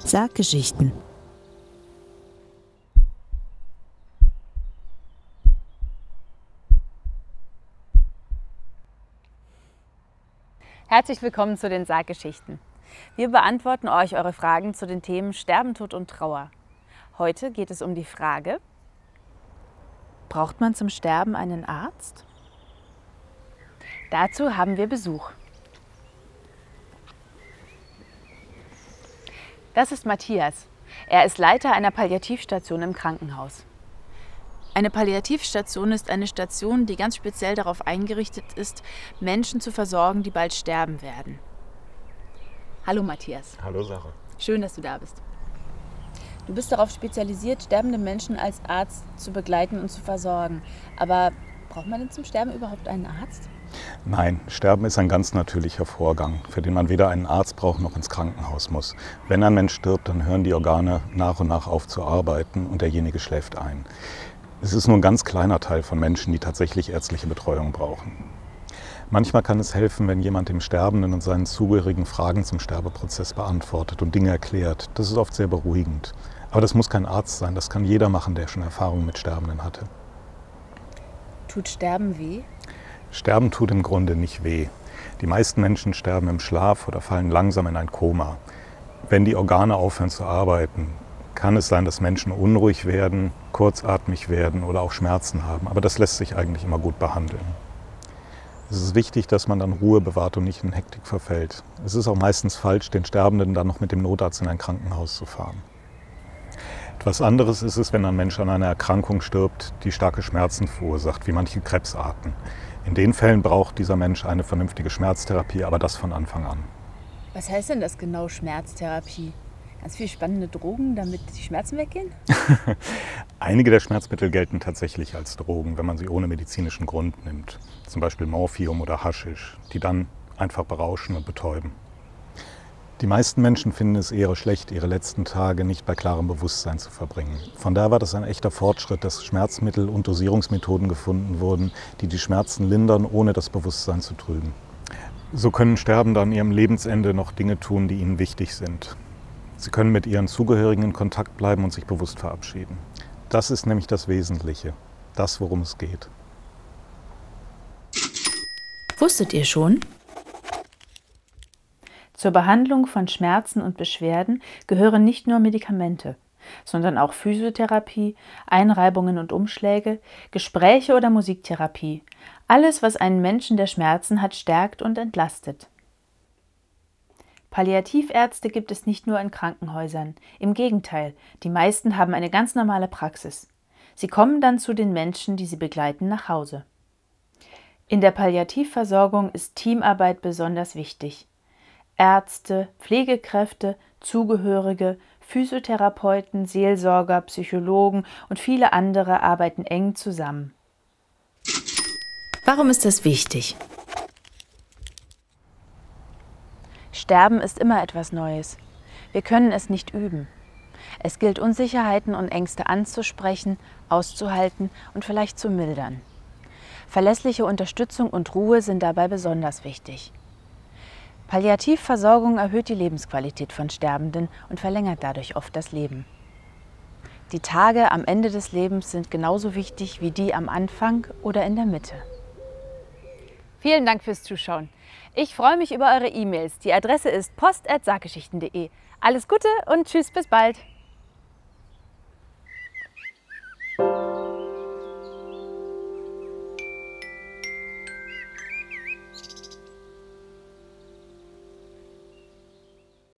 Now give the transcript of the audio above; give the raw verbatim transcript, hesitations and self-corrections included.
Sarggeschichten. Herzlich willkommen zu den Sarggeschichten. Wir beantworten euch eure Fragen zu den Themen Sterben, Tod und Trauer. Heute geht es um die Frage: Braucht man zum Sterben einen Arzt? Dazu haben wir Besuch. Das ist Matthias. Er ist Leiter einer Palliativstation im Krankenhaus. Eine Palliativstation ist eine Station, die ganz speziell darauf eingerichtet ist, Menschen zu versorgen, die bald sterben werden. Hallo Matthias. Hallo Sarah. Schön, dass du da bist. Du bist darauf spezialisiert, sterbende Menschen als Arzt zu begleiten und zu versorgen. Aber braucht man denn zum Sterben überhaupt einen Arzt? Nein, Sterben ist ein ganz natürlicher Vorgang, für den man weder einen Arzt braucht noch ins Krankenhaus muss. Wenn ein Mensch stirbt, dann hören die Organe nach und nach auf zu arbeiten und derjenige schläft ein. Es ist nur ein ganz kleiner Teil von Menschen, die tatsächlich ärztliche Betreuung brauchen. Manchmal kann es helfen, wenn jemand dem Sterbenden und seinen Zugehörigen Fragen zum Sterbeprozess beantwortet und Dinge erklärt. Das ist oft sehr beruhigend. Aber das muss kein Arzt sein, das kann jeder machen, der schon Erfahrung mit Sterbenden hatte. Tut Sterben weh? Sterben tut im Grunde nicht weh. Die meisten Menschen sterben im Schlaf oder fallen langsam in ein Koma. Wenn die Organe aufhören zu arbeiten, kann es sein, dass Menschen unruhig werden, kurzatmig werden oder auch Schmerzen haben. Aber das lässt sich eigentlich immer gut behandeln. Es ist wichtig, dass man dann Ruhe bewahrt und nicht in Hektik verfällt. Es ist auch meistens falsch, den Sterbenden dann noch mit dem Notarzt in ein Krankenhaus zu fahren. Etwas anderes ist es, wenn ein Mensch an einer Erkrankung stirbt, die starke Schmerzen verursacht, wie manche Krebsarten. In den Fällen braucht dieser Mensch eine vernünftige Schmerztherapie, aber das von Anfang an. Was heißt denn das genau, Schmerztherapie? Ganz viele spannende Drogen, damit die Schmerzen weggehen? Einige der Schmerzmittel gelten tatsächlich als Drogen, wenn man sie ohne medizinischen Grund nimmt. Zum Beispiel Morphium oder Haschisch, die dann einfach berauschen und betäuben. Die meisten Menschen finden es eher schlecht, ihre letzten Tage nicht bei klarem Bewusstsein zu verbringen. Von daher war das ein echter Fortschritt, dass Schmerzmittel und Dosierungsmethoden gefunden wurden, die die Schmerzen lindern, ohne das Bewusstsein zu trüben. So können Sterbende an ihrem Lebensende noch Dinge tun, die ihnen wichtig sind. Sie können mit ihren Zugehörigen in Kontakt bleiben und sich bewusst verabschieden. Das ist nämlich das Wesentliche, das, worum es geht. Wusstet ihr schon? Zur Behandlung von Schmerzen und Beschwerden gehören nicht nur Medikamente, sondern auch Physiotherapie, Einreibungen und Umschläge, Gespräche oder Musiktherapie. Alles, was einen Menschen, der Schmerzen hat, stärkt und entlastet. Palliativärzte gibt es nicht nur in Krankenhäusern. Im Gegenteil, die meisten haben eine ganz normale Praxis. Sie kommen dann zu den Menschen, die sie begleiten, nach Hause. In der Palliativversorgung ist Teamarbeit besonders wichtig. Ärzte, Pflegekräfte, Zugehörige, Physiotherapeuten, Seelsorger, Psychologen und viele andere arbeiten eng zusammen. Warum ist das wichtig? Sterben ist immer etwas Neues. Wir können es nicht üben. Es gilt, Unsicherheiten und Ängste anzusprechen, auszuhalten und vielleicht zu mildern. Verlässliche Unterstützung und Ruhe sind dabei besonders wichtig. Palliativversorgung erhöht die Lebensqualität von Sterbenden und verlängert dadurch oft das Leben. Die Tage am Ende des Lebens sind genauso wichtig wie die am Anfang oder in der Mitte. Vielen Dank fürs Zuschauen. Ich freue mich über eure E-Mails. Die Adresse ist post at sarggeschichten punkt de. Alles Gute und tschüss, bis bald.